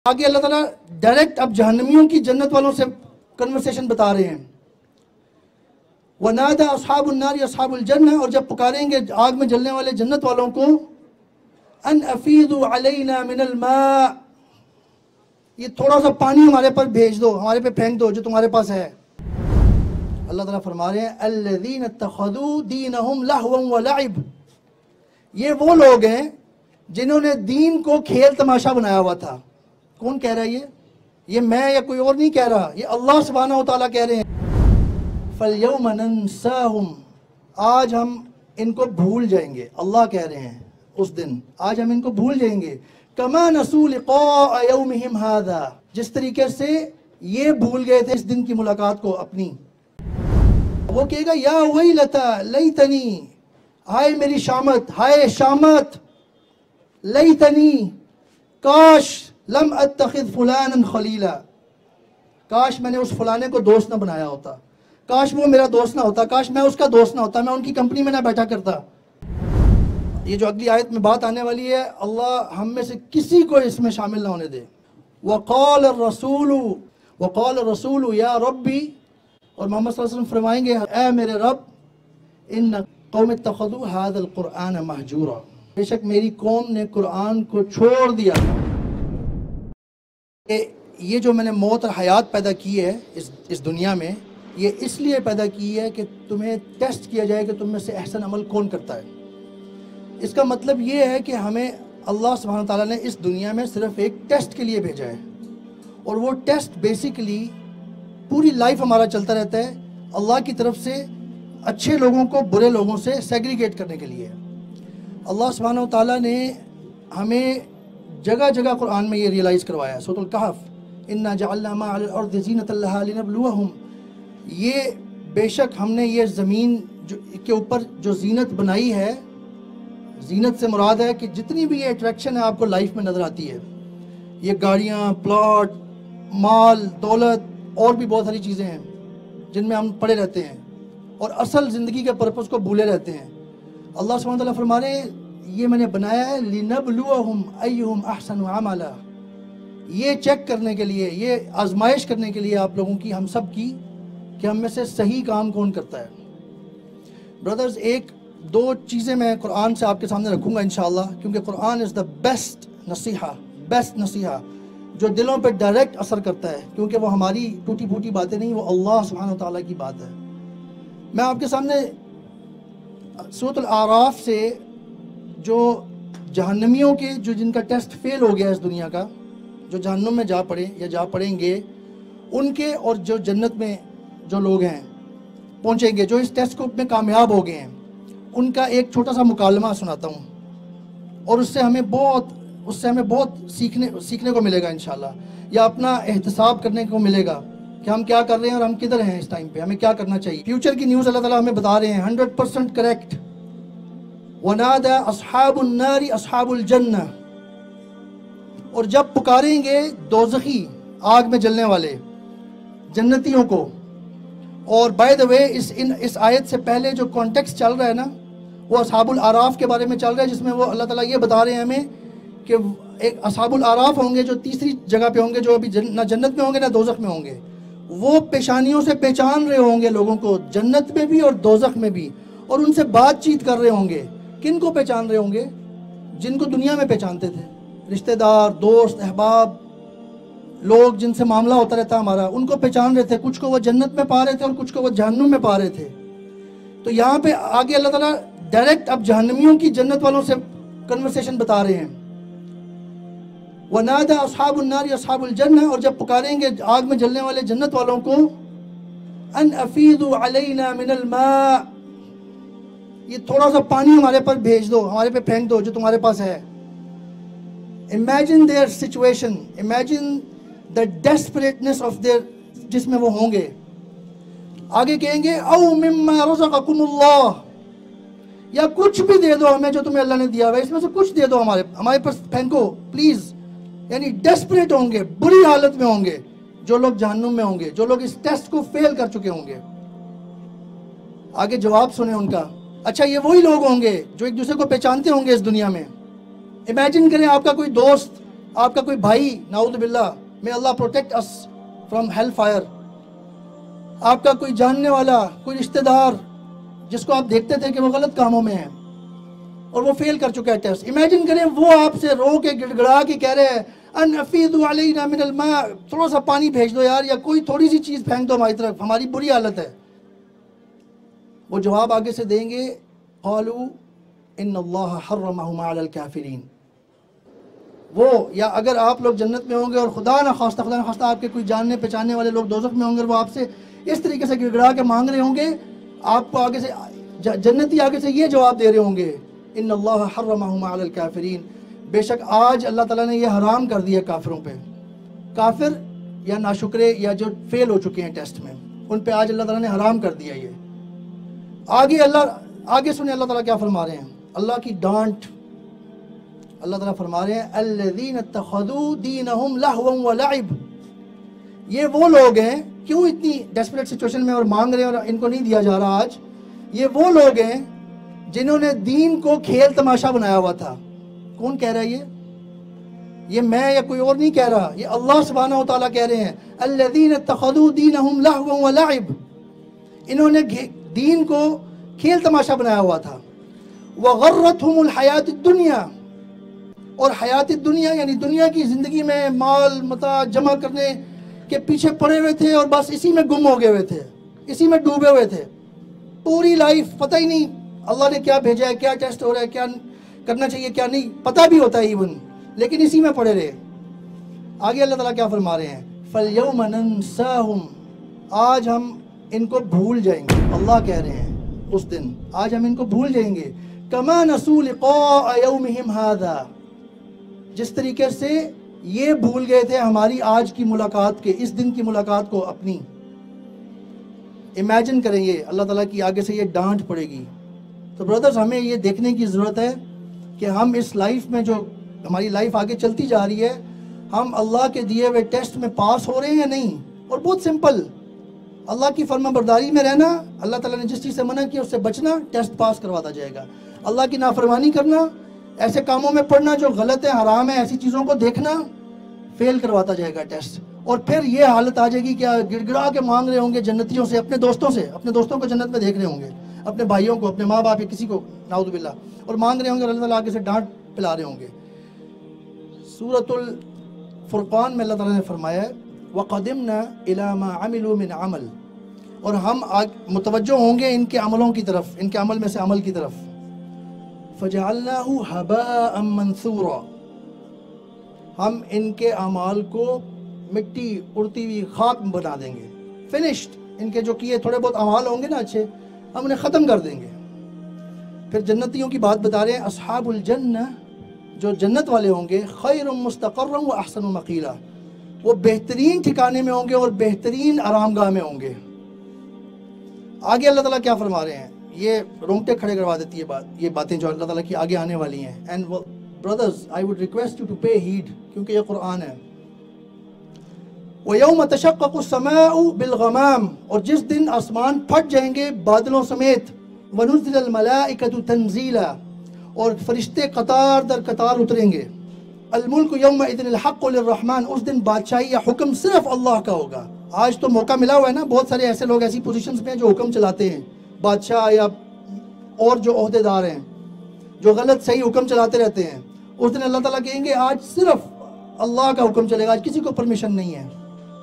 آگے اللہ تعالیٰ ڈائریکٹ اب جہنمیوں کی جنت والوں سے کنورسیشن بتا رہے ہیں. وَنَادَى أَصْحَابُ النَّارِ أَصْحَابُ الْجَنَّةِ، اور جب پکاریں گے آگ میں جلنے والے جنت والوں کو، أَنْ أَفِيضُوا عَلَيْنَا مِنَ الْمَاءِ، یہ تھوڑا سا پانی ہمارے پر بھیج دو، ہمارے پہ پھینک دو جو تمہارے پاس ہے. اللہ تعالیٰ فرما رہے ہیں الَّذِينَ اتَّخَذُوا دِينَهُمْ لَهْوًا وَلَعِبًا، یہ وہ لوگ ہیں جنہوں نے دین کو کھیل تماشا بنایا ہوا تھا. کون کہہ رہا ہے یہ میں یا کوئی اور نہیں کہہ رہا، یہ اللہ سبحانہ و تعالیٰ کہہ رہے ہیں. فَالْيَوْمَ نَنْسَاهُمْ، آج ہم ان کو بھول جائیں گے. اللہ کہہ رہے ہیں اس دن آج ہم ان کو بھول جائیں گے. كَمَا نَسُوا لِقَاءَ يَوْمِهِمْ هَذَا، جس طریقے سے یہ بھول گئے تھے اس دن کی ملاقات کو اپنی. وہ کہے گا یا ویلتا لیتنی، ہائے میری شامت، ہائے شامت، لیتنی، کاش لم اتخذ فلانا خلیلا، کاش میں نے اس فلانے کو دوست نہ بنایا ہوتا، کاش وہ میرا دوست نہ ہوتا، کاش میں اس کا دوست نہ ہوتا، میں ان کی کمپنی میں نہ بیٹھا کرتا. یہ جو اگلی آیت میں بات آنے والی ہے، اللہ ہم میں سے کسی کو اس میں شامل نہ ہونے دے. وقال الرسول یا ربی، اور محمد صلی اللہ علیہ وسلم فرمائیں گے اے میرے رب، ان قوم اتخذوا هذا القرآن مہجورا، بے شک میری قوم نے قرآن کو چھوڑ دیا. یہ جو میں نے موت اور حیات پیدا کی ہے اس دنیا میں، یہ اس لیے پیدا کی ہے کہ تمہیں ٹیسٹ کیا جائے کہ تم میں سے احسن عمل کون کرتا ہے. اس کا مطلب یہ ہے کہ ہمیں اللہ سبحانہ تعالیٰ نے اس دنیا میں صرف ایک ٹیسٹ کے لیے بھیجا ہے، اور وہ ٹیسٹ بیسیکلی پوری لائف ہمارا چلتا رہتا ہے اللہ کی طرف سے اچھے لوگوں کو برے لوگوں سے سیگریگیٹ کرنے کے لیے. اللہ سبحانہ و تعالیٰ نے ہمیں جگہ جگہ قرآن میں یہ ریئلائز کروایا. سورۃ الکہف، اِنَّا جَعَلْنَا مَا عَلَى الْأَرْضِ زِینَةً لَهَا لِنَبْلُوَهُمْ، یہ بے شک ہم نے یہ زمین کے اوپر جو زینت بنائی ہے، زینت سے مراد ہے کہ جتنی بھی یہ اٹریکشن ہے آپ کو لائف میں نظر آتی ہے، یہ گاڑیاں، پلاٹ، مال، دولت اور بھی بہت ساری چیزیں ہیں جن میں ہم پڑے رہتے ہیں اور اصل زندگی کے پرپس کو بھولے رہتے ہیں. اللہ سبحانہ وتعالیٰ فرما رہے ہیں یہ میں نے بنایا ہے لِنَبْلُوَهُمْ أَيُّهُمْ أَحْسَنُ عَمَلًا، یہ چیک کرنے کے لیے، یہ آزمائش کرنے کے لیے آپ لوگوں کی، ہم سب کی، کہ ہم میں سے صحیح کام کون کرتا ہے. برادرز، ایک دو چیزیں میں قرآن سے آپ کے سامنے رکھوں گا انشاءاللہ، کیونکہ قرآن از دا بیسٹ نصیحہ جو دلوں پہ ڈائریکٹ اثر کرتا ہے، کیونکہ وہ ہماری ٹوٹی پھوٹی باتیں نہیں، وہ اللہ سبحانہ وتعالیٰ کی بات ہے. میں آپ کے سامنے سورۃ الاعراف سے جو جہنمیوں کے جن کا ٹیسٹ فیل ہو گیا اس دنیا کا، جو جہنم میں جا پڑے یا جا پڑیں گے، ان کے، اور جو جنت میں جو لوگ ہیں پہنچیں گے جو اس ٹیسٹ کو میں کامیاب ہو گئے ہیں، ان کا ایک چھوٹا سا مکالمہ سناتا ہوں، اور اس سے ہمیں بہت سیکھنے کو ملے گا انشاءاللہ، یا اپنا احتساب کرنے کو ملے گا کہ ہم کیا کر رہے ہیں اور ہم کدھر ہیں اس ٹائم پہ، ہمیں کیا کرنا چاہیے. فیوچر کی نیوز اللہ تعالیٰ ہمیں بتا رہے ہیں 100% کریکٹ. وَنَادَى أَصْحَابُ النَّارِ أَصْحَابُ الْجَنَّةِ، اور جب پکاریں گے دوزخی، آگ میں جلنے والے جنتیوں کو. اور بائی دا وے اس آیت سے پہلے جو کانٹیکسٹ چل رہا ہے نا، وہ اصحاب الاعراف کے بارے میں چل رہا ہے، جس میں وہ اللہ تعالیٰ یہ بتا رہے ہیں ہمیں کہ ایک اصحاب الاعراف ہوں گے جو تیسری جگہ پہ ہوں گے، جو ابھی نہ جنت میں ہوں گے نہ دوزخ میں ہوں گے. وہ پیشانیوں سے پہچان رہے ہوں گے لوگوں کو، جنت میں بھی اور دوزخ میں بھی، اور ان سے بات چیت کر رہے ہوں گے. کن کو پہچان رہے ہوں گے؟ جن کو دنیا میں پہچانتے تھے، رشتہ دار، دوست، احباب، لوگ جن سے معاملہ ہوتا رہتا ہمارا، ان کو پہچان رہے تھے. کچھ کو وہ جنت میں پا رہے تھے اور کچھ کو وہ جہنم میں پا رہے تھے. تو یہاں پہ آگے اللہ تعالیٰ ڈائریکٹ اب جہنمیوں کی جنت والوں سے کنورسیشن بتا رہے ہیں. وَنَادَى أَصْحَابُ النَّارِ أَصْحَابُ الْجَنَّةِ، اور جب پکاریں گے آگ میں جلنے والے جنت والوں کو، أَنْ أَفِيضُوا عَلَيْنَا مِنَ الْمَاءِ، یہ تھوڑا سا پانی ہمارے پر بھیج دو، ہمارے پہ پھینک دو جو تمہارے پاس ہے. Imagine their situation, imagine the desperateness of their، جس میں وہ ہوں گے. آگے کہیں گے او مما رزقکم اللہ، یا کچھ بھی دے دو ہمیں جو تمہیں اللہ نے دیا ہوا ہے، اس میں سے کچھ دے دو، ہمارے پاس پھینکو پلیز. یعنی ڈیسپریٹ ہوں گے، بری حالت میں ہوں گے جو لوگ جہنم میں ہوں گے، جو لوگ اس ٹیسٹ کو فیل کر چکے ہوں گے. آگے جواب سنیں ان کا. اچھا، یہ وہی لوگ ہوں گے جو ایک دوسرے کو پہچانتے ہوں گے اس دنیا میں. امیجن کریں آپ کا کوئی دوست آپ کا کوئی بھائی نعوذ باللہ may Allah protect us from hell fire، آپ کا کوئی جاننے والا، کوئی رشتہ دار جس کو آپ دیکھتے تھے کہ وہ غلط کاموں میں ہے اور وہ فیل کر چکا ہے ٹیسٹ، امیجن کریں وہ آپ سے رو کے گڑ گڑا کے کہہ رہے ہیں ان افیضوا علینا من الماء، تھوڑا سا پانی بھیج دو یار، یا کوئی تھوڑی سی چیز پھینک دو ہماری طرف، ہماری بری حالت ہے۔ وہ جواب آگے سے دیں گے قالوا ان اللہ حرمہما علی الکافرین۔ وہ یا اگر آپ لوگ جنت میں ہوں گے اور خدا نہ خواستہ آپ کے کوئی جاننے پہچاننے والے لوگ دوزخ میں ہوں گے اور وہ آپ سے اس طریقے سے گڑ گڑا کے مانگ رہے ہوں گے، آپ کو آگے سے جنتی آگے سے یہ جواب دے رہے ہوں گے ان اللہ حرمہما علی الکافرین، بے شک آج اللہ تعالیٰ نے یہ حرام کر دیا کافروں پہ۔ کافر یا ناشکرے یا جو فیل ہو چکے ہیں ٹیسٹ میں، ان پہ آج اللہ تعالیٰ نے حرام کر دیا یہ۔ آگے سنیں اللہ تعالیٰ کیا فرما رہے ہیں، اللہ کی ڈانٹ۔ اللہ تعالیٰ فرما رہے ہیں الذین اتخذوا دینہم لہوا ولعب، یہ وہ لوگ ہیں، کیوں اتنی ڈیسپریٹ سچویشن میں اور مانگ رہے ہیں اور ان کو نہیں دیا جا رہا آج، یہ وہ لوگ ہیں جنہوں نے دین کو کھیل تماشا بنایا ہوا تھا۔ کون کہہ رہا ہے یہ میں یا کوئی اور نہیں کہہ رہا، یہ اللہ سبحانہ و تعالیٰ کہہ رہے ہیں الذین اتخذوا دینہم لہوا ولعب، انہوں نے دین کو کھیل تماشا بنایا ہوا تھا۔ وغرتہم الحیات الدنیا، اور حیات دنیا یعنی دنیا کی زندگی میں مال متاع جمع کرنے کے پیچھے پڑے ہوئے تھے اور بس اسی میں گم ہو گئے ہوئے تھے، اسی میں ڈوبے ہوئے تھے، پوری لائف پتہ ہی نہیں اللہ نے کیا بھیجا ہے، کیا ٹیسٹ ہو رہا ہے، کیا کرنا چاہیے کیا نہیں پتہ بھی ہوتا ہے ایون، لیکن اسی میں پڑے رہے۔ آگے اللہ تعالیٰ کیا فرما رہے ہیں فَالْيَوْمَ نَنْسَاهُمْ، آج ہم ان کو بھول جائیں گے، اللہ کہہ رہے ہیں اس دن آج ہم ان کو بھول جائیں گے، كَمَا نَسُوا لِقَاءَ يَوْمِهِمْ هَذَا، جس طریقے سے یہ بھول گئے تھے ہماری آج کی ملاقات کے، اس دن کی ملاقات کو اپنی۔ امیجن کریں یہ اللہ تعالیٰ کی آگے سے یہ ڈانٹ پڑے گی۔ تو برادرز ہمیں یہ دیکھنے کی ضرورت ہے کہ ہم اس لائف میں جو ہماری لائف آگے چلتی جا رہی ہے، ہم اللہ کے دیے ہوئے ٹیسٹ میں پاس ہو رہے ہیں یا نہیں۔ اور بہت سمپل، اللہ کی فرما برداری میں رہنا، اللہ تعالیٰ نے جس چیز سے منع کیا اس سے بچنا، ٹیسٹ پاس کرواتا جائے گا۔ اللہ کی نافرمانی کرنا، ایسے کاموں میں پڑھنا جو غلط ہے حرام ہے، ایسی چیزوں کو دیکھنا، فیل کرواتا جائے گا ٹیسٹ۔ اور پھر یہ حالت آ جائے گی کہ گڑ گڑا کے مانگ رہے ہوں گے جنتیوں سے، اپنے دوستوں کو جنت میں دیکھ رہے ہوں گے، اپنے بھائیوں کو، اپنے ماں باپ یا کسی کو نعوذ باللہ، اور مانگ رہے ہوں گے اور اللہ تعالیٰ آگے سے ڈانٹ پلا رہے ہوں گے۔ سورۃ الفرقان میں اللہ تعالیٰ نے فرمایا ہے وَقَدِمْنَا إِلَى مَا عَمِلُوا مِنْ عَمَلٍ، اور ہم متوجہ ہوں گے ان کے عملوں کی طرف، ان کے عمل میں سے عمل کی طرف، فَجَعَلْنَاهُ هَبَاءً مَنْثُورًا، ہم ان کے اعمال کو مٹی اڑتی ہوئی خاک بنا دیں گے، فنشڈ، ان کے جو کیے تھوڑے بہت اعمال ہوں گے نا اچھے، ہم انہیں ختم کر دیں گے۔ پھر جنتیوں کی بات بتا رہے ہیں اصحاب الجنہ، جو جنت والے ہوں گے، خیر مستقرا و احسن مقیلا، وہ بہترین ٹھکانے میں ہوں گے اور بہترین آرام گاہ میں ہوں گے۔ آگے اللہ تعالیٰ کیا فرما رہے ہیں، یہ رونگٹے کھڑے کروا دیتی ہے یہ باتیں جو اللہ تعالیٰ کی آگے آنے والی ہیں۔ And brothers I would request you to pay heed، کیونکہ یہ قرآن ہے۔ وَيَوْمَ تَشَقَّقُ السَّمَاءُ بِالْغَمَامِ، اور جس دن آسمان پھٹ جائیں گے بادلوں سمیت، وَنُزِّلَ الْمَلَائِكَةُ تَنزِيلًا، اور فرشتے قطار در قطار اتریں گے۔ الْمُلْكُ يَوْمَئِذٍ الْحَقُّ لِلرَّحْمَنِ، اس دن بادشاہی یا حکم صرف اللہ کا ہوگا۔ آج تو موقع ملا ہوا ہے نا، بہت سارے ایسے لوگ ایسی پوزیشنز میں جو حکم چلاتے ہیں، بادشاہ یا اور جو عہدے دار ہیں جو غلط صحیح حکم چلاتے رہتے ہیں، اس دن اللہ تعالیٰ کہیں گے آج صرف اللہ کا حکم چلے گا، آج کسی کو پرمیشن نہیں ہے۔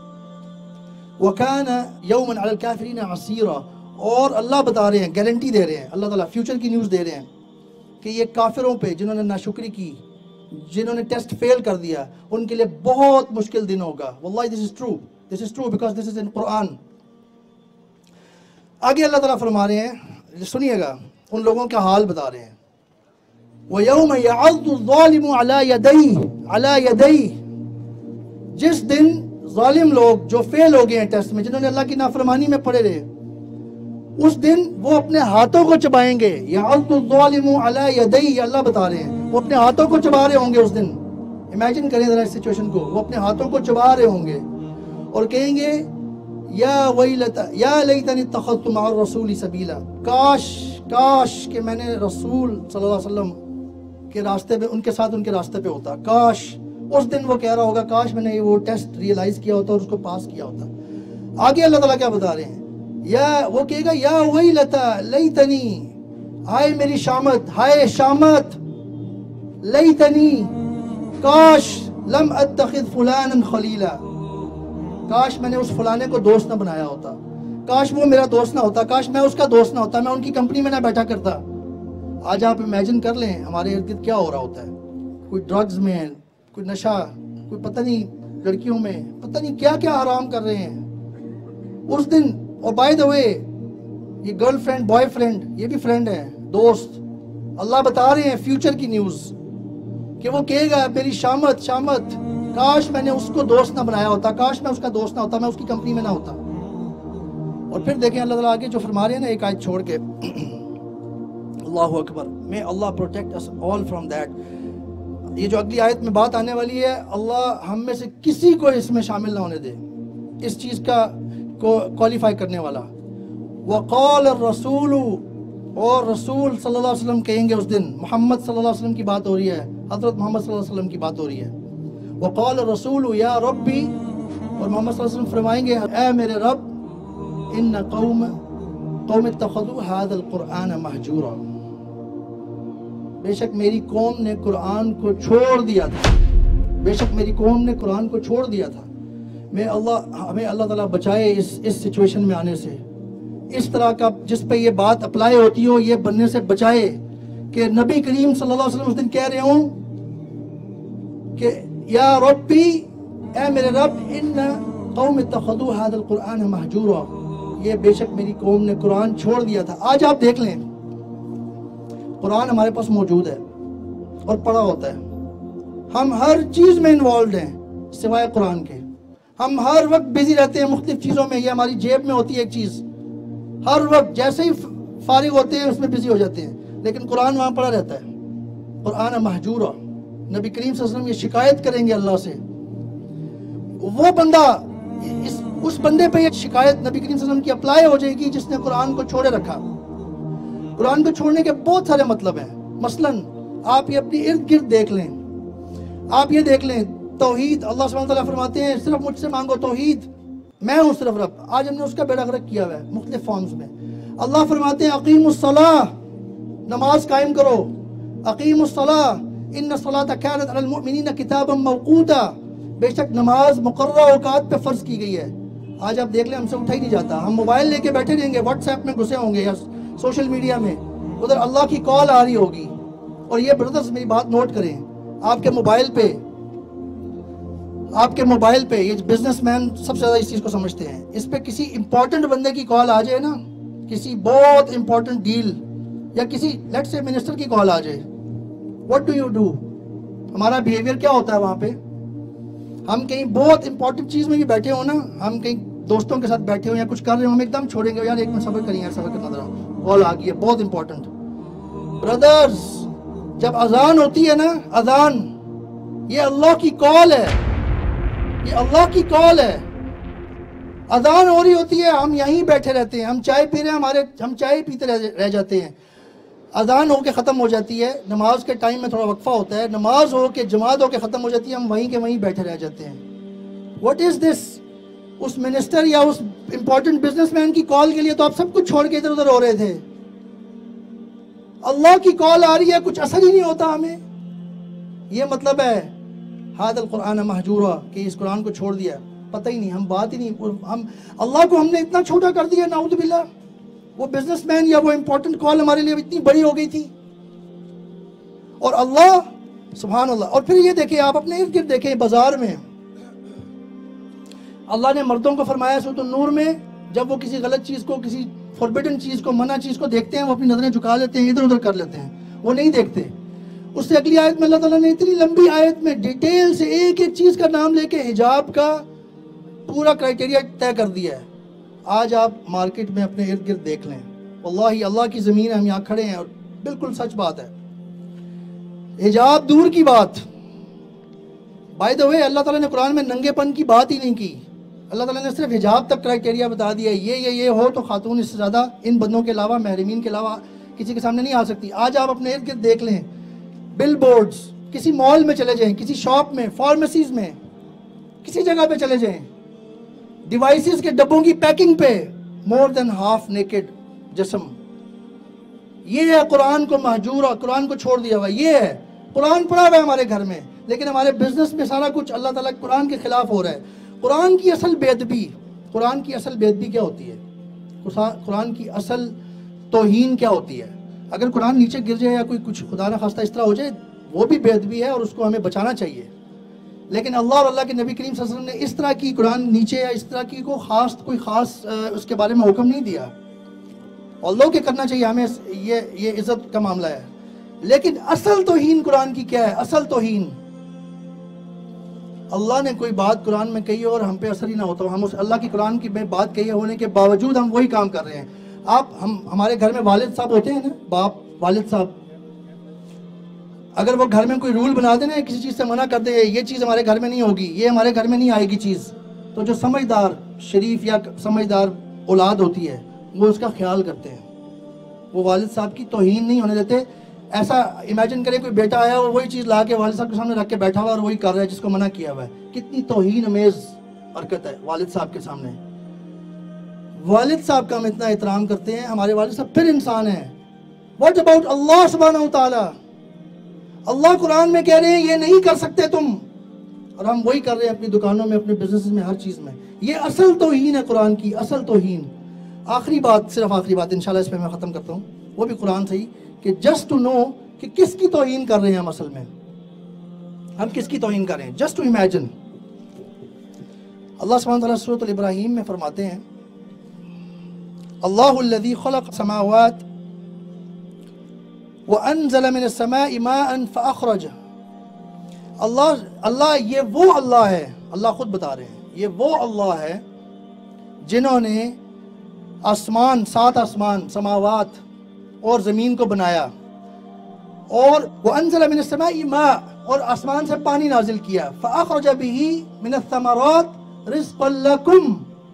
وَكَانَ يَوْمًا عَلَى الْكَافِرِينَ عَسِيرًا، اور اللہ بتا رہے ہیں، گارنٹی دے رہے ہیں، اللہ تعالیٰ فیوچر کی نیوز دے رہے ہیں کہ یہ کافروں پہ جنہوں نے ناشکری کی، جنہوں نے ٹیسٹ فیل کر دیا، ان کے لیے بہت مشکل دن ہوگا۔ واللہ this is true because this is in قرآن۔ آگے اللہ تعالیٰ فرما رہے ہیں، سنیے گا، ان لوگوں کا حال بتا رہے ہیں وَيَوْمَ يَعَضُّ الظَّالِمُ عَلَى يَدَيْهِ، جس دن ظالم لوگ جو فیل ہو گئے ہیں ٹیسٹ میں، جنہوں نے اللہ کی نافرمانی میں پڑے رہے، اس دن وہ اپنے ہاتھوں کو چبائیں گے۔ يَعَضُّ الظَّالِمُ عَلَى يَدَيْهِ، اللہ بتا رہے ہیں وہ اپنے ہاتھوں کو چبا رہے ہوں گے اس دن۔ امیجن کریں ذرا اس سچویشن کو، وہ اپنے ہاتھوں کو چبا رہے ہوں گے اور کہیں گے یا ویلتا یا لیتنی اتخذت مع الرسول سبیلا، کاش کہ میں نے رسول صلی اللہ علیہ وسلم کے راستے پہ ان کے ساتھ ان کے راستے پہ ہوتا، کاش اس دن وہ کہہ رہا ہوگا کاش میں نے وہ ٹیسٹ ریئلائز کیا ہوتا اور اس کو پاس کیا ہوتا۔ آگے اللہ تعالیٰ کیا بتا رہے ہیں، یا وہ کہے گا یا ویلتا لیتنی، ہائے میری شامت، ہائے شامت، لیتنی کاش لم اتخذ فلانا خلیلا، کاش میں نے اس فلانے کو دوست نہ بنایا ہوتا، کاش وہ میرا دوست نہ ہوتا، کاش میں اس کا دوست نہ ہوتا، میں ان کی کمپنی میں نہ بیٹھا کرتا۔ آج آپ امیجن کر لیں ہمارے ارد گرد کیا ہو رہا ہوتا ہے، کوئی ڈرگز میں، کوئی نشہ، کوئی پتہ نہیں لڑکیوں میں پتہ نہیں کیا کیا حرام کر رہے ہیں اس دن۔ اور بائی دا وے یہ گرل فرینڈ بوائے فرینڈ یہ بھی فرینڈ ہے، دوست۔ اللہ بتا رہے ہیں فیوچر کی نیوز کہ وہ کہے گا میری شامت شامت، کاش میں نے اس کو دوست نہ بنایا ہوتا، کاش میں اس کا دوست نہ ہوتا، میں اس کی کمپنی میں نہ ہوتا۔ اور پھر دیکھیں اللہ تعالیٰ آگے جو فرما رہے ہیں نا ایک آیت چھوڑ کے، اللہ اکبر، may Allah protect us all from that۔ یہ جو اگلی آیت میں بات آنے والی ہے، اللہ ہم میں سے کسی کو اس میں شامل نہ ہونے دے، اس چیز کا کوالیفائی کرنے والا۔ وقال الرسول، اور رسول صلی اللہ علیہ وسلم کہیں گے اس دن، محمد صلی اللہ علیہ وسلم کی بات ہو رہی ہے، حضرت محمد صلی اللہ علیہ وسلم کی بات ہو رہی ہے۔ وقال الرسول یا ربی، اور محمد صلی اللہ علیہ وسلم فرمائیں گے اے میرے رب، ان قوم اتخذوا هذا القرآن مہجورا، بے شک میری قوم نے قرآن کو چھوڑ دیا تھا، بے شک میری قوم نے قرآن کو چھوڑ دیا تھا۔ ہمیں اللہ تعالیٰ بچائے اس سچویشن میں آنے سے، اس طرح کا جس پہ یہ بات اپلائی ہوتی ہو یہ بننے سے بچائے کہ نبی کریم صلی اللہ علیہ وسلم اس دن کہہ رہے ہوں کہ یا ربی، اے میرے رب، ان قوم اتخذوا هذا القرآن مہجورا، یہ بے شک میری قوم نے قرآن چھوڑ دیا تھا۔ آج آپ دیکھ لیں قرآن ہمارے پاس موجود ہے اور پڑھا ہوتا ہے، ہم ہر چیز میں انوالوڈ ہیں سوائے قرآن کے، ہم ہر وقت بزی رہتے ہیں مختلف چیزوں میں، یہ ہماری جیب میں ہوتی ہے ایک چیز، ہر وقت جیسے ہی فارغ ہوتے ہیں اس میں بزی ہو جاتے ہیں، لیکن قرآن وہاں پڑا رہتا ہے۔ قرآن مہجورا، نبی کریم صلی اللہ علیہ وسلم یہ شکایت کریں گے اللہ سے، وہ بندہ اس بندے پہ یہ شکایت نبی کریم صلی اللہ علیہ وسلم کی اپلائی ہو جائے گی جس نے قرآن کو چھوڑے رکھا۔ قرآن کو چھوڑنے کے بہت سارے مطلب ہیں، مثلاً آپ یہ اپنی ارد گرد دیکھ لیں، آپ یہ دیکھ لیں توحید، اللہ سبحانہ وتعالیٰ فرماتے ہیں صرف مجھ سے مانگو توحید، میں ہوں صرف رب۔ آج ہم نے اس کا بیڑا غرق کیا ہوا ہے مختلف فارمز میں۔ اللہ فرماتے ہیں اقیم الصلاۃ، نماز قائم کرو، اقیم الصلاۃ ان الصلاۃ کانت علی المؤمنین کتابا موقوتا، بے شک نماز مقررہ اوقات پہ فرض کی گئی ہے۔ آج آپ دیکھ لیں ہم سے اٹھا ہی نہیں جاتا، ہم موبائل لے کے بیٹھے رہیں گے، واٹس ایپ میں گھسے ہوں گے یا سوشل میڈیا میں، ادھر اللہ کی کال آ رہی ہوگی۔ اور یہ بردرز میری بات نوٹ کریں، آپ کے موبائل پہ یہ بزنس مین سب سے زیادہ اس چیز کو سمجھتے ہیں، اس پہ کسی امپورٹنٹ بندے کی کال آ جائے نا، کسی بہت امپورٹنٹ ڈیل یا کسی لیٹ سے منسٹر کی کال آ جائے، what do you do؟ ہمارا بیہیویئر کیا ہوتا ہے وہاں پہ؟ ہم کہیں بہت امپورٹنٹ چیز میں بھی بیٹھے ہوں نا، ہم کہیں دوستوں کے ساتھ بیٹھے ہوں یا کچھ کر رہے ہوں، ہم ایک دم چھوڑیں گے یار ایک منٹ صبر کریں، یار صبر کرنا ذرا، کال آ گئی ہے بہت امپورٹنٹ۔ بردرز جب اذان ہوتی ہے نا، اذان یہ اللہ کی کال ہے، یہ اللہ کی کال ہے، اذان ہو رہی ہوتی ہے، ہم یہیں بیٹھے رہتے ہیں، ہم چائے پی رہے ہیں، ہم چائے پیتے رہ جاتے ہیں، اذان ہو کے ختم ہو جاتی ہے، نماز کے ٹائم میں تھوڑا وقفہ ہوتا ہے، نماز ہو کے جماعت ہو کے ختم ہو جاتی ہے، ہم وہیں کے وہیں بیٹھے رہ جاتے ہیں۔ What is this? Us minister یا اس امپورٹنٹ بزنس مین کی کال کے لیے تو آپ سب کچھ چھوڑ کے ادھر ادھر ہو رہے تھے، اللہ کی کال آ رہی ہے، کچھ اثر ہی نہیں ہوتا ہمیں۔ یہ مطلب ہے ھذا القرآن مہجورا، کہ اس قرآن کو چھوڑ دیا، پتہ ہی نہیں، ہم بات ہی نہیں، ہم اللہ کو ہم نے اتنا چھوٹا کر دیا، نعوذ باللہ۔ وہ بزنس مین یا وہ امپورٹنٹ کال ہمارے لیے اتنی بڑی ہو گئی تھی، اور اللہ سبحان اللہ۔ اور پھر یہ دیکھیں، آپ اپنے ارد گرد دیکھیں، بازار میں اللہ نے مردوں کو فرمایا سورۃ النور میں، جب وہ کسی غلط چیز کو، کسی فوربڈن چیز کو، منع چیز کو دیکھتے ہیں، وہ اپنی نظریں جھکا لیتے ہیں، ادھر ادھر کر لیتے ہیں، وہ نہیں دیکھتے۔ اس سے اگلی آیت میں اللہ تعالیٰ نے اتنی لمبی آیت میں ڈیٹیل سے ایک ایک چیز کا نام لے کے حجاب کا پورا کرائٹیریا طے کر دیا ہے۔ آج آپ مارکیٹ میں اپنے ارد گرد دیکھ لیں، واللہ اللہ کی زمین ہے، ہم یہاں کھڑے ہیں اور بالکل سچ بات ہے، حجاب دور کی بات۔ بائی دا وے اللہ تعالیٰ نے قرآن میں ننگے پن کی بات ہی نہیں کی، اللہ تعالیٰ نے صرف حجاب تک کرائٹیریا بتا دیا، یہ ہو تو خاتون اس سے زیادہ ان بندوں کے علاوہ، محرمین کے علاوہ کسی کے سامنے نہیں آ سکتی۔ آج آپ اپنے ارد گرد دیکھ لیں، بل بورڈز کسی مال میں چلے جائیں، کسی شاپ میں، فارمیسیز میں، کسی جگہ پہ چلے جائیں، ڈیوائسز کے ڈبوں کی پیکنگ پہ مور دین ہاف نیکڈ جسم. یہ ہے قرآن کو مہجور اور قرآن کو چھوڑ دیا ہوا. یہ ہے قرآن پڑھا ہوا ہے ہمارے گھر میں، لیکن ہمارے بزنس میں سارا کچھ اللہ تعالیٰ قرآن کے خلاف ہو رہا ہے. قرآن کی اصل بے ادبی، قرآن کی اصل بے ادبی کیا ہوتی ہے؟ قرآن کی اصل توہین کیا ہوتی ہے؟ اگر قرآن نیچے گر جائے یا کوئی کچھ خدا نخواستہ اس طرح ہو جائے، وہ بھی بے ادبی ہے اور اس کو ہمیں بچانا چاہیے. لیکن اللہ اور اللہ کے نبی کریم صلی اللہ علیہ وسلم نے اس طرح کی قرآن نیچے یا اس طرح کی کوئی خاص اس کے بارے میں حکم نہیں دیا. اللہ کہ کرنا چاہیے ہمیں، یہ عزت کا معاملہ ہے. لیکن اصل توہین قرآن کی کیا ہے؟ اصل توہین اللہ نے کوئی بات قرآن میں کہی اور ہم پہ اثر ہی نہ ہوتا، ہم اس اللہ کی قرآن کی بات کہی ہونے کے باوجود ہم وہی کام کر رہے ہیں. ہمارے گھر میں والد صاحب ہوتے ہیں نا، باپ والد صاحب، اگر وہ گھر میں کوئی رول بنا دیں نا، کسی چیز سے منع کر دے، یہ چیز ہمارے گھر میں نہیں ہوگی، یہ ہمارے گھر میں نہیں آئے گی چیز، تو جو سمجھدار شریف یا سمجھدار اولاد ہوتی ہے وہ اس کا خیال کرتے ہیں، وہ والد صاحب کی توہین نہیں ہونے دیتے. ایسا امیجن کرے کوئی بیٹا آیا اور وہی چیز لا کے والد صاحب کے سامنے رکھ کے بیٹھا ہوا اور وہی کر رہا ہے جس کو منع کیا ہوا ہے. کتنی توہین امیز حرکت ہے والد صاحب کے سامنے. والد صاحب کا ہم اتنا احترام کرتے ہیں، ہمارے والد صاحب پھر انسان ہیں. واٹ اباؤٹ اللہ سبحانہ وتعالی؟ اللہ قرآن میں کہہ رہے ہیں یہ نہیں کر سکتے تم، اور ہم وہی کر رہے ہیں اپنی دکانوں میں، اپنے بزنس میں، ہر چیز میں. یہ اصل توہین ہے قرآن کی، اصل توہین. آخری بات، صرف آخری بات انشاءاللہ اس پہ میں ختم کرتا ہوں، وہ بھی قرآن سے ہی، کہ جسٹ ٹو نو کہ کس کی توہین کر رہے ہیں ہم. اصل میں ہم کس کی توہین کر رہے ہیں؟ Just to imagine. اللہ سبحانہ وتعالیٰ سورۃ الابراہیم میں فرماتے ہیں، اللہ الذی خلق السماوات وانزل من السماء ماء فاخرج. اللہ یہ وہ اللہ ہے، اللہ خود بتا رہے ہیں یہ وہ اللہ ہے جنہوں نے آسمان، 7 آسمان، سماوات اور زمین کو بنایا، اور وانزل من السماء ماء، اور آسمان سے پانی نازل کیا، فاخرج به من الثمرات رزقا لکم.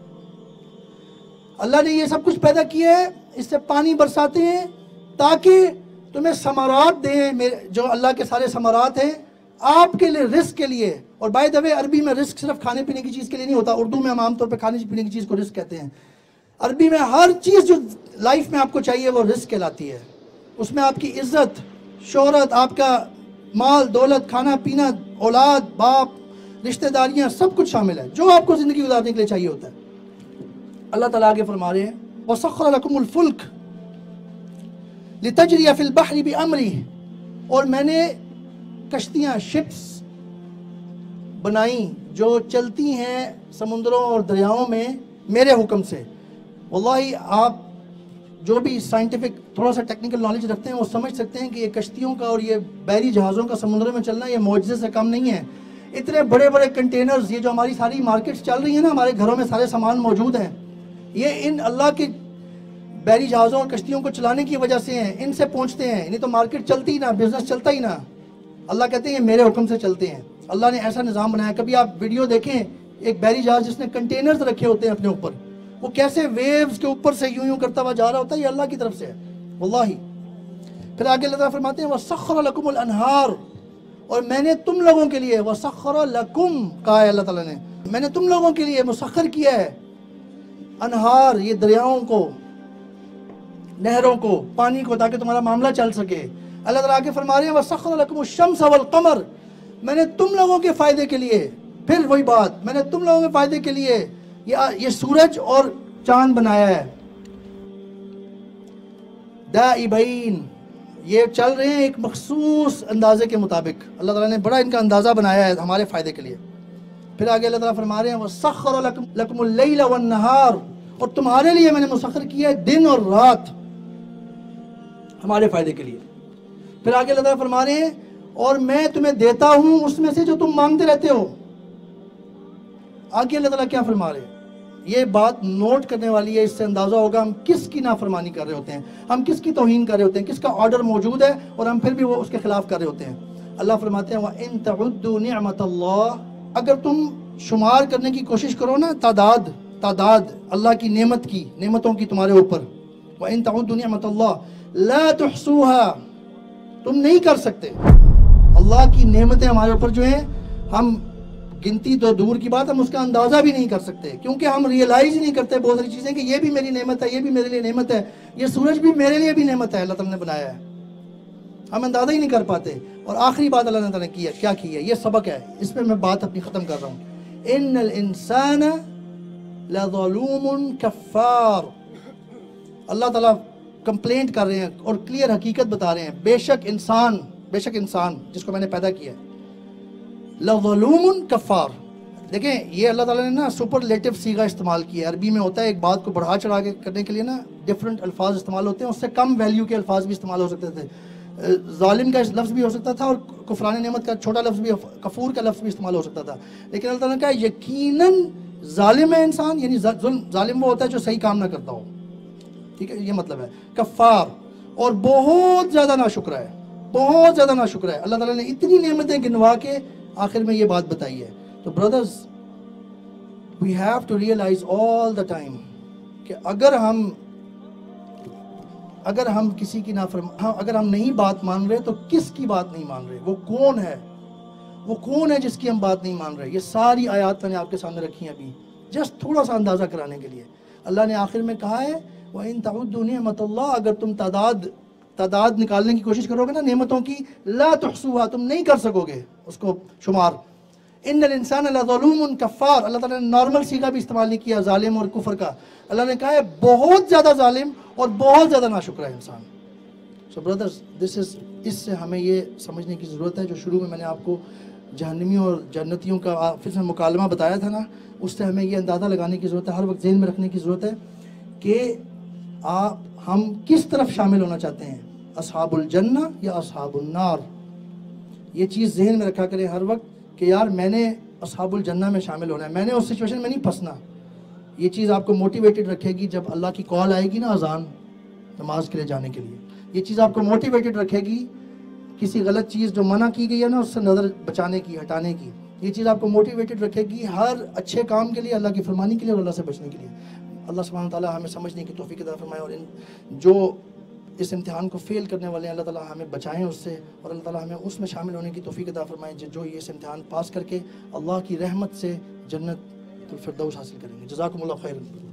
اللہ نے یہ سب کچھ پیدا کیا ہے، اس سے پانی برساتے ہیں تاکہ تمہیں ثمرات دیں، جو اللہ کے سارے ثمرات ہیں آپ کے لیے، رزق کے لیے. اور بائی دا وے عربی میں رزق صرف کھانے پینے کی چیز کے لیے نہیں ہوتا، اردو میں ہم عام طور پہ کھانے پینے کی چیز کو رزق کہتے ہیں. عربی میں ہر چیز جو لائف میں آپ کو چاہیے وہ رزق کہلاتی ہے. اس میں آپ کی عزت، شہرت، آپ کا مال دولت، کھانا پینا، اولاد، باپ، رشتہ داریاں، سب کچھ شامل ہے جو آپ کو زندگی گزارنے کے لیے چاہیے ہوتا ہے. اللہ تعالیٰ آگے فرما رہے ہیں وَسَخَّرَ لَكُمُ الْفُلْكَ لِتَجْرِيَ فِي الْبَحْرِ بِأَمْرِهِ. اور میں نے کشتیاں، شپس بنائیں جو چلتی ہیں سمندروں اور دریاؤں میں میرے حکم سے. واللہ آپ جو بھی سائنٹیفک تھوڑا سا ٹیکنیکل نالج رکھتے ہیں وہ سمجھ سکتے ہیں کہ یہ کشتیوں کا اور یہ بحری جہازوں کا سمندروں میں چلنا یہ معجزے سے کم نہیں ہے. اتنے بڑے بڑے کنٹینرز، یہ جو ہماری ساری مارکیٹس چل رہی ہیں نا، ہمارے گھروں میں سارے سامان موجود ہیں، یہ ان اللہ کے بحری جہازوں اور کشتیوں کو چلانے کی وجہ سے ہیں، ان سے پہنچتے ہیں. نہیں تو مارکیٹ چلتی ہی نہ، بزنس چلتا ہی نہ. اللہ کہتے ہیں یہ میرے حکم سے چلتے ہیں. اللہ نے ایسا نظام بنایا. کبھی آپ ویڈیو دیکھیں ایک بحری جہاز جس نے کنٹینرز رکھے ہوتے ہیں اپنے اوپر، وہ کیسے ویوز کے اوپر سے یوں کرتا ہوا جا رہا ہوتا ہے، یہ اللہ کی طرف سے ہے واللہ. پھر آگے اللہ تعالیٰ فرماتے ہیں وَسَخَّرَ لَكُمُ الْأَنْهَارَ. اور میں نے تم لوگوں کے لیے، وَسَخَّرَ لَكُمْ کہا ہے اللہ تعالیٰ نے، میں نے تم لوگوں کے لیے مسخر کیا ہے انہار، یہ دریاؤں کو، نہروں کو، پانی کو، تاکہ تمہارا معاملہ چل سکے. اللہ تعالیٰ آگے فرما رہے ہیں وَسَخَّرَ لَكُمُ الشَّمْسَ وَالْقَمَرَ. میں نے تم لوگوں کے فائدے کے لیے، پھر وہی بات، میں نے تم لوگوں کے فائدے کے لیے یہ سورج اور چاند بنایا ہے. دائبین، یہ چل رہے ہیں ایک مخصوص اندازے کے مطابق. اللہ تعالیٰ نے بڑا ان کا اندازہ بنایا ہے ہمارے فائدے کے لیے. پھر آگے اللہ تعالیٰ فرما رہے ہیں وَسَخَّرَ لَكُمُ اللَّيْلَ وَالنَّهَارَ. اور تمہارے لیے میں نے مسخر کیا ہے دن اور رات ہمارے فائدے کے لیے. پھر آگے اللہ تعالیٰ فرما رہے ہیں اور میں تمہیں دیتا ہوں اس میں سے جو تم مانگتے رہتے ہو. آگے اللہ تعالیٰ کیا فرما رہے ہیں، یہ بات نوٹ کرنے والی ہے. اس سے اندازہ ہوگا ہم کس کی نافرمانی کر رہے ہوتے ہیں، ہم کس کی توہین کر رہے ہوتے ہیں، کس کا آرڈر موجود ہے اور ہم پھر بھی وہ اس کے خلاف کر رہے ہوتے ہیں. اللہ فرماتے ہیں وَإِن تَعُدُّوا نِعْمَةَ اللَّهِ. اگر تم شمار کرنے کی کوشش کرو نا، تعداد اللہ کی نعمت کی، نعمتوں کی تمہارے اوپر، وَإِن تَعُدُّوا نِعْمَةَ اللَّهِ لَا تُحْصُوهَا. تم نہیں کر سکتے. اللہ کی نعمتیں ہمارے اوپر جو ہیں ہم گنتی تو دور کی بات، ہم اس کا اندازہ بھی نہیں کر سکتے، کیونکہ ہم ریئلائز ہی نہیں کرتے بہت ساری چیزیں کہ یہ بھی میری نعمت ہے، یہ بھی میرے لیے نعمت ہے، یہ سورج بھی میرے لیے بھی نعمت ہے، اللہ تعالیٰ نے بنایا ہے، ہم اندازہ ہی نہیں کر پاتے۔ اور آخری بات اللہ تعالیٰ نے کی ہے، کیا کی ہے، یہ سبق ہے، اس پہ میں بات اپنی ختم کر رہا ہوں۔ ان الانسان لظلوم کفار، اللہ تعالیٰ کمپلینٹ کر رہے ہیں اور کلیئر حقیقت بتا رہے ہیں، بے شک انسان جس کو میں نے پیدا کیا ہے لظلوم کفار۔ دیکھیں یہ اللہ تعالیٰ نے نا سپرلیٹو صیغہ استعمال کیا ہے، عربی میں ہوتا ہے ایک بات کو بڑھا چڑھا کے کرنے کے لیے نا ڈفرنٹ الفاظ استعمال ہوتے ہیں، اس سے کم ویلیو کے الفاظ بھی استعمال ہو سکتے تھے، ظالم کا لفظ بھی ہو سکتا تھا اور کفران نعمت کا چھوٹا لفظ بھی، کفور کا لفظ بھی استعمال ہو سکتا تھا، لیکن اللہ تعالیٰ نے کہا یقیناً ظالم ہے انسان، یعنی ظالم وہ ہوتا ہے جو صحیح کام نہ کرتا ہو، ٹھیک ہے، یہ مطلب ہے کفار، اور بہت زیادہ ناشکر ہے، بہت زیادہ ناشکر ہے۔ اللہ تعالیٰ نے اتنی نعمتیں گنوا کے آخر میں یہ بات بتائی ہے۔ تو brothers we have to realize all the time کہ اگر ہم کسی کی اگر ہم نہیں بات مان رہے تو کس کی بات نہیں مان رہے، وہ کون ہے جس کی ہم بات نہیں مان رہے۔ یہ ساری آیات میں نے آپ کے سامنے رکھی ہیں ابھی، جسٹ تھوڑا سا اندازہ کرانے کے لیے۔ اللہ نے آخر میں کہا ہے وَإِن تَعُدُّوا نِعْمَةَ اللَّهِ، اگر تم تعداد نکالنے کی کوشش کرو گے نا نعمتوں کی، لا تحصوها، تم نہیں کر سکو گے اس کو شمار۔ ان الانسان لظلوم کفار، اللہ تعالیٰ نے نارمل صیغہ بھی استعمال نہیں کیا ظالم اور کفر کا، اللہ نے کہا ہے بہت زیادہ ظالم اور بہت زیادہ ناشکر ہے انسان۔ سو برادرز اس سے ہمیں یہ سمجھنے کی ضرورت ہے، جو شروع میں نے آپ کو جہنمیوں اور جنتیوں کا آپس میں مکالمہ بتایا تھا نا، اس سے ہمیں یہ اندازہ لگانے کی ضرورت ہے، ہر وقت ذہن میں رکھنے کی ضرورت ہے کہ ہم کس طرف شامل ہونا چاہتے ہیں، اصحاب الجنہ یا اصحاب النار۔ یہ چیز ذہن میں رکھا کریں ہر وقت کہ یار میں نے اصحاب الجنہ میں شامل ہونا ہے، میں نے اس سچویشن میں نہیں پھنسنا۔ یہ چیز آپ کو موٹیویٹڈ رکھے گی جب اللہ کی کال آئے گی نا اذان نماز کے لیے جانے کے لیے، یہ چیز آپ کو موٹیویٹڈ رکھے گی کسی غلط چیز جو منع کی گئی ہے نا اس سے نظر بچانے کی، ہٹانے کی، یہ چیز آپ کو موٹیویٹڈ رکھے گی ہر اچھے کام کے لیے، اللہ کی فرمانی کے لیے اور اللہ سے بچنے کے لیے۔ اللہ سبحانہ تعالیٰ ہمیں سمجھنے کی توفیق عطا فرمائے، اور جو اس امتحان کو فیل کرنے والے ہیں اللہ تعالیٰ ہمیں بچائیں اس سے، اور اللہ تعالیٰ ہمیں اس میں شامل ہونے کی توفیق عطا فرمائیں جو یہ اس امتحان پاس کر کے اللہ کی رحمت سے جنت الفردوس حاصل کریں گے۔ جزاکم اللہ خیر۔